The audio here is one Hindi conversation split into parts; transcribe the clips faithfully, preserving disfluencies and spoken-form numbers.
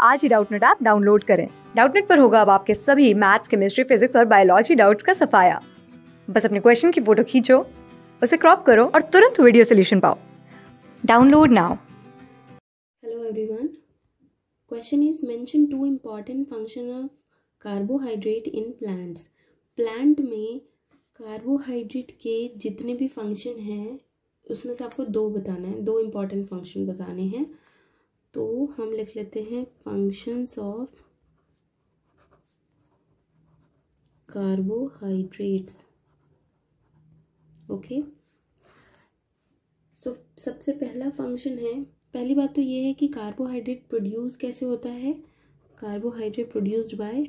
आज ही डाउटनेट ऐप डाउनलोड करें। डाउटनेट पर होगा अब आपके सभी मैथ्स, केमिस्ट्री, फिजिक्स और बायोलॉजी डाउट्स का सफाया। बस अपने क्वेश्चन की फोटो खींचो, उसे क्रॉप करो और तुरंत वीडियो सोल्यूशन पाओ। Download now. Hello everyone. Question is mention two important function of carbohydrate in plants. Plant में कार्बोहाइड्रेट के जितने भी फंक्शन हैं उसमें से आपको दो बताना है, दो इम्पॉर्टेंट फंक्शन बताने हैं। तो हम लिख लेते हैं functions of carbohydrates. Okay, so सबसे पहला फंक्शन है, पहली बात तो ये है कि कार्बोहाइड्रेट प्रोड्यूस कैसे होता है। Carbohydrate produced by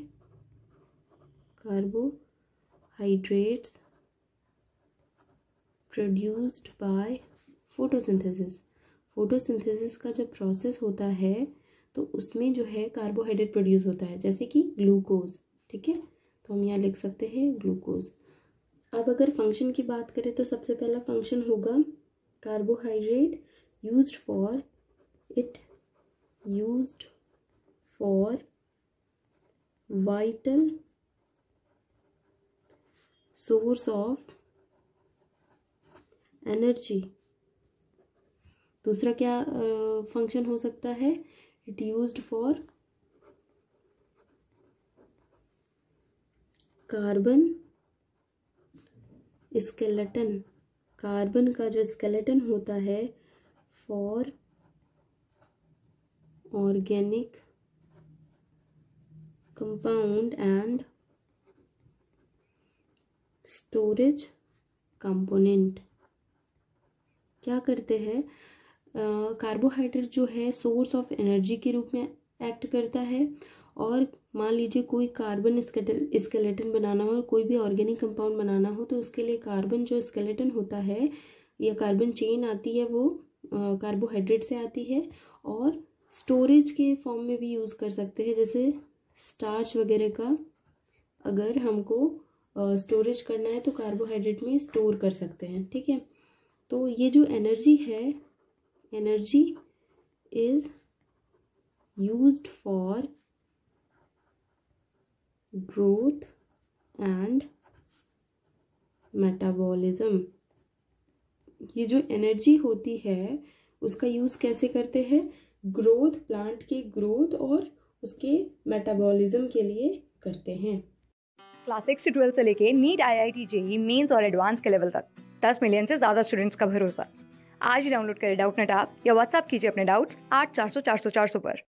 carbohydrates produced by photosynthesis. Photosynthesis का जब प्रोसेस होता है तो उसमें जो है कार्बोहाइड्रेट प्रोड्यूस होता है, जैसे कि ग्लूकोज। ठीक है, तो हम यहाँ लिख सकते हैं ग्लूकोज। अब अगर फंक्शन की बात करें तो सबसे पहला फंक्शन होगा carbohydrate used for it used for vital source of energy. दूसरा क्या फंक्शन uh, हो सकता है, it used for carbon skeleton. Carbon का जो स्केलेटन होता है for organic compound and storage component. क्या करते हैं, कार्बोहाइड्रेट जो है सोर्स ऑफ एनर्जी के रूप में एक्ट करता है। और मान लीजिए कोई कार्बन स्केलेटन बनाना हो, कोई भी ऑर्गेनिक कंपाउंड बनाना हो, तो उसके लिए कार्बन जो स्केलेटन होता है या कार्बन चेन आती है वो कार्बोहाइड्रेट से आती है। और स्टोरेज के फॉर्म में भी यूज़ कर सकते हैं, जैसे स्टार्च वगैरह का अगर हमको स्टोरेज करना है तो कार्बोहाइड्रेट में स्टोर कर सकते हैं। ठीक है, तो ये जो एनर्जी है, energy is used for growth and metabolism. ये जो एनर्जी होती है उसका यूज़ कैसे करते हैं, ग्रोथ, प्लांट के ग्रोथ और उसके मेटाबॉलिज्म के लिए करते हैं। क्लास सिक्स से ट्वेल्थ से लेके NEET, I I T, JEE mains और एडवांस के लेवल तक दस मिलियन से ज्यादा स्टूडेंट्स का भरोसा। आज ही डाउनलोड करें डाउटनेट ऐप या व्हाट्सएप कीजिए अपने डाउट्स आठ चार सौ चार सौ चार सौ पर।